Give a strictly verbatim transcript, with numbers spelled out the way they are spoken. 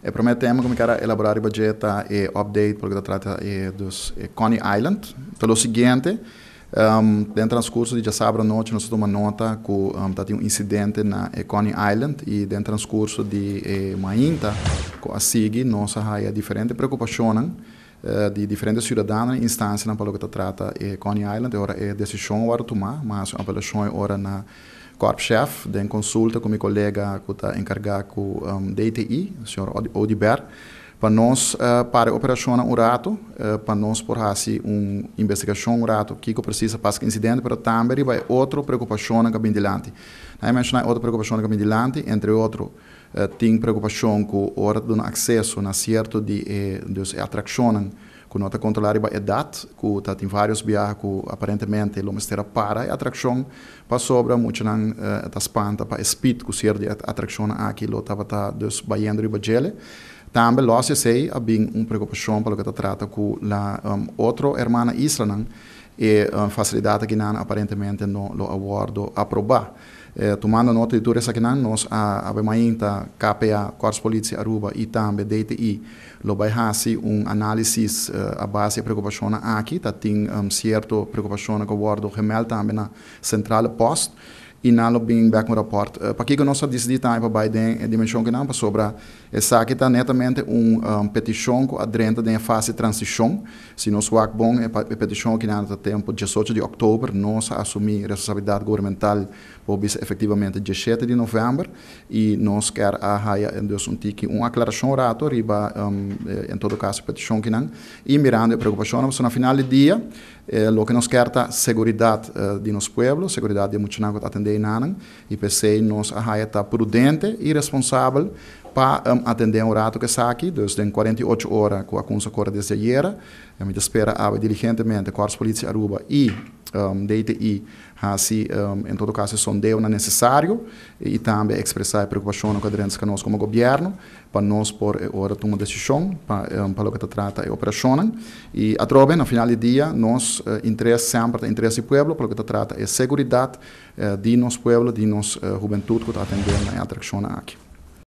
E prometemos que me quero elaborar o budget e update porque se trata é dos é Coney Island. Pelo seguinte, um, dentro do transcurso de sábado à noite nós tomamos nota que um, tá um incidente na é Coney Island e dentro do transcurso de é, Mainta, que a seguir nós há diferentes preocupações Uh, de diferentes cidadãos e instâncias para o que se trata de Coney Island. Agora é decisão a tomar, mas a apelação agora na corpo-chefe, de consulta com meu colega que está encarregado com um, D T I, o senhor Odiber, para nós, uh, para a operação um rato, uh, para nós por fazer uma investigação um rato, que precisa para o incidente, mas também vai outra preocupação que vem adiante. Não mencionar outra preocupação que vem adiante, entre outros, Uh, tem preocupação com a hora de um acesso na certo de, eh, de atrações que não está controlado a idade, que está em vários viagens que aparentemente não está para a atração, para sobra muito não está uh, espanta para speed que ser de atração aqui lo estava tá dos baiando riba gele. Também lá se sei há bem uma preocupação para o que está trata com a um, outra irmã Isla e a facilidade que não aparentemente não lo aguardo aprovar. Eh, tomando nota de tudo isso aqui, nós avemos ainda K P A, Corpo Polícia Aruba e também D T I, lo vai fazer um análise uh, a base de preocupação aqui, tá tem um, certo preocupação que o guardo gemel também na central post e não bem back no rapport. Uh, para que nós decidimos também para Biden a dimensão que não para sobra essa aqui está netamente uma um, petição que adrenta da fase de transição. Se nós vamos bom é a petição que não está tempo dezoito de outubro nós assumir responsabilidade governamental para efetivamente dezessete de novembro e nós quer a haia então um tique uma aclaração rato riba um, em todo caso petição que não e mirando a preocupação mas no final do dia eh, lo que nós quer tá seguridade uh, de nosso povo, seguridade de muitos não atender não e pensei nós a haia tá prudente e responsável para um, atender um rato que está aqui, desde quarenta e oito horas com a consulta desde ayer, a gente espera a diligentemente a Corpo Polícia Aruba e um, D T I, assim, um, em todo caso, sondeo não necessário e também expressar a preocupação com a que nós como governo, para nós por hora tomar decisão para um, para o que se trata de operação e a trobe, no final do dia, nós uh, interesse sempre interesse do povo, para o que se trata é segurança uh, de nosso povo, de nossa uh, juventude que está atendendo na atração aqui.